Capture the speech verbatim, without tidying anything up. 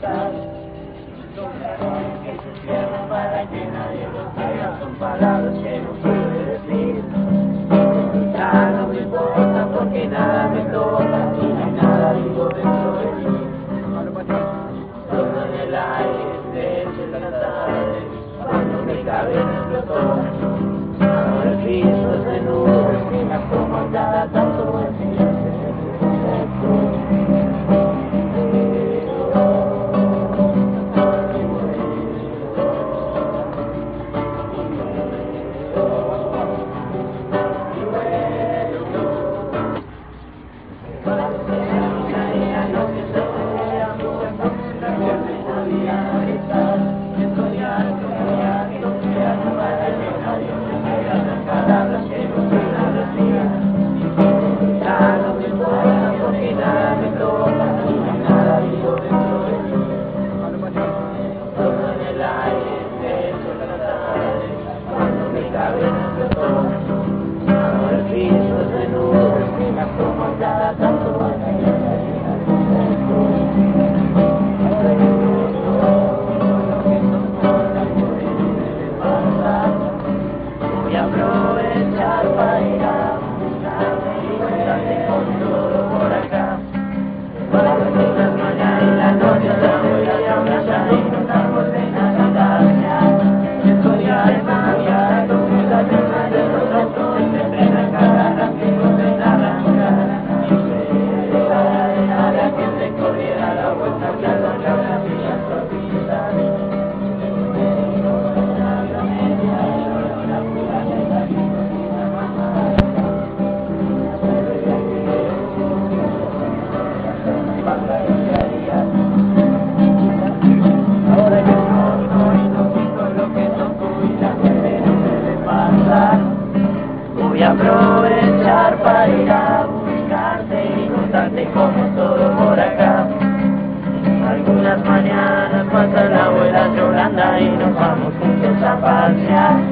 estar. Son razones que se cierran para que nadie los vea, son palabras que no pude decir. Ya no me importa porque nada me toca y no hay nada vivo dentro de mí. Todo en el aire, desde la tarde, cuando mi cabeza explotó. Ahora el piso es de nubes que me asoman cada tanto el silencio. Voy a aprovechar para ir a buscarte y contarte cómo todo por acá. Algunas mañanas pasa la abuela Yolanda y nos vamos juntos a pasear.